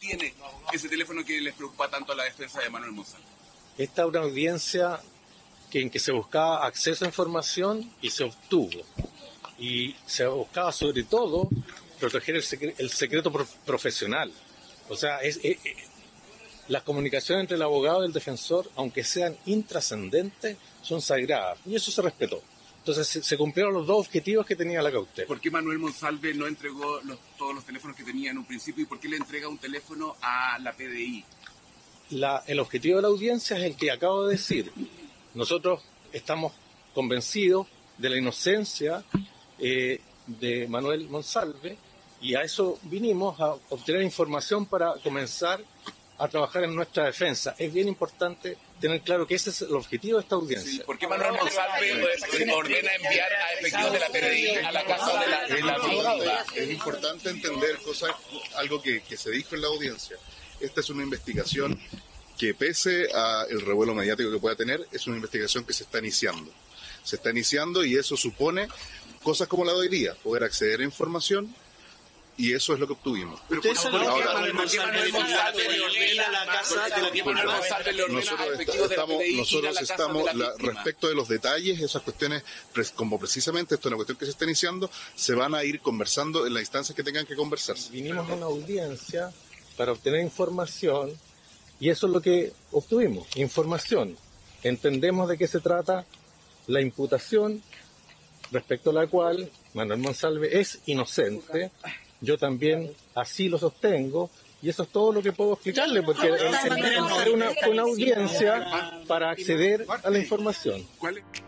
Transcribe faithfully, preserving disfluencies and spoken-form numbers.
tiene ese teléfono que les preocupa tanto a la defensa de Manuel Monsalve? Esta es una audiencia que, en que se buscaba acceso a información y se obtuvo. Y se buscaba sobre todo proteger el, secre el secreto pro profesional. O sea, es, es, es, las comunicaciones entre el abogado y el defensor, aunque sean intrascendentes, son sagradas. Y eso se respetó. Entonces se, se cumplieron los dos objetivos que tenía la cautela. ¿Por qué Manuel Monsalve no entregó los, todos los teléfonos que tenía en un principio y por qué le entrega un teléfono a la P D I? La, el objetivo de la audiencia es el que acabo de decir. Nosotros estamos convencidos de la inocencia eh, de Manuel Monsalve y a eso vinimos a obtener información para comenzar a trabajar en nuestra defensa. Es bien importante tener claro que ese es el objetivo de esta audiencia. Sí, ¿por qué Manuel Monsalve sí. ordena enviar a efectivos de la P D I a la casa de la, de la víctima? Es importante entender cosas, algo que, que se dijo en la audiencia. Esta es una investigación que, pese al revuelo mediático que pueda tener, es una investigación que se está iniciando. Se está iniciando y eso supone cosas como la de hoy día, poder acceder a información. Y eso es lo que obtuvimos. ¿Usted sabe que Manuel Monsalve le ordena a la casa de la víctima? Nosotros estamos, nosotros estamos la, respecto de los detalles, esas cuestiones, como precisamente esto es una cuestión que se está iniciando, se van a ir conversando en las instancias que tengan que conversarse. Vinimos a una audiencia para obtener información y eso es lo que obtuvimos, información. Entendemos de qué se trata la imputación respecto a la cual Manuel Monsalve es inocente. Yo también así lo sostengo y eso es todo lo que puedo explicarle porque es una, una audiencia para acceder a la información. ¿Cuál es?